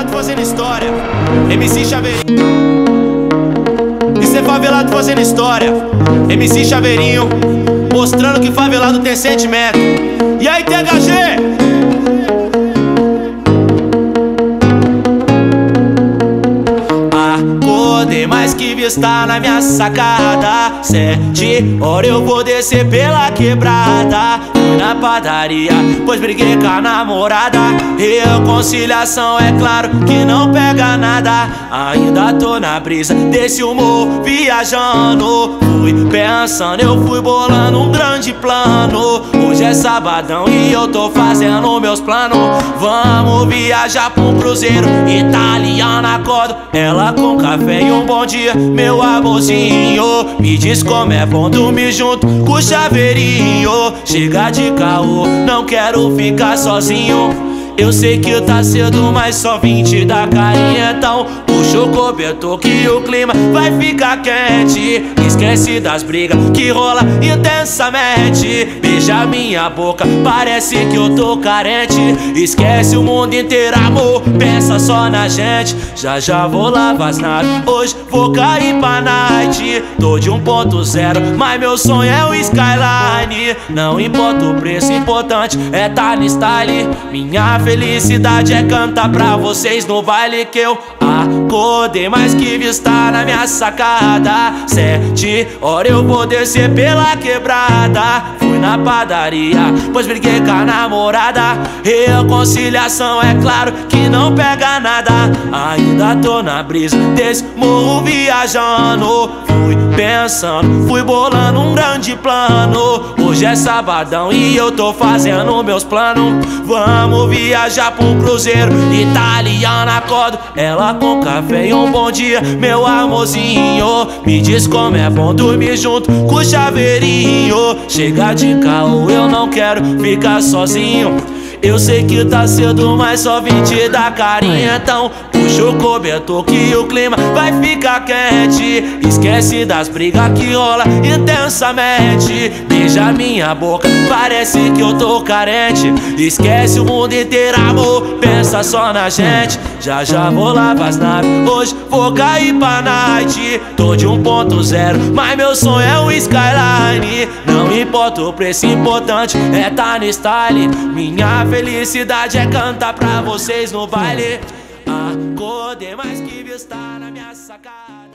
favelado fazendo história. MC Chaveirinho. Isso é favelado fazendo história. MC Chaveirinho, mostrando que favelado tem sentimento. E aí, THG? Acordei mais que vista na minha sacada. 7 horas eu vou descer pela quebrada. Fui na padaria, pois briguei com a namorada. Reconciliação, é claro que não pega nada. Ainda tô na brisa desse humor, viajando. Fui pensando, eu fui bolando um grande plano. Hoje é sabadão e eu tô fazendo meus planos. Vamos viajar pra um cruzeiro italiano. Acordo ela com café e um bom dia, meu amorzinho. Me diz como é bom dormir junto com o Chaveirinho. Chega de caô, não quero ficar sozinho. Eu sei que tá cedo, mas só vim te dar carinho. Então puxa o cobertor que o clima vai ficar quente. Esquece das brigas que rola intensamente. Beija minha boca, parece que eu tô carente. Esquece o mundo inteiro, amor, pensa só na gente. Já já vou lavar as naves, hoje vou cair pra night. Tô de 1.0, mas meu sonho é o Skyline. Não importa o preço, importante é tá no style. Minha felicidade é cantar pra vocês no baile que eu acordei mais que vista na minha sacada. 7 horas eu vou descer pela quebrada. Fui na padaria, pois briguei com a namorada. Reconciliação, é claro que não pega nada. Ainda tô na brisa desse morro viajando. Fui pensando, fui bolando um grande plano. Hoje é sabadão e eu tô fazendo meus planos. Vamos viajar pra um cruzeiro italiano. Acordo ela com café e um bom dia, meu amorzinho. Me diz como é bom dormir junto com o Chaveirinho. Chega de caô, eu não quero ficar sozinho. Eu sei que tá cedo, mas só vim te dar carinho. Então puxa o cobertor que o clima vai ficar quente. Esquece das brigas que rola intensamente. Beija minha boca, parece que eu tô carente. Esquece o mundo inteiro, amor, pensa só na gente. Já já vou lavar as naves, hoje vou cair pra night. Tô de 1.0, mas meu sonho é o Skyline. Não importa o preço, importante é tá no style. Minha felicidade é cantar pra vocês no baile. Acordei mais que vista na minha sacada.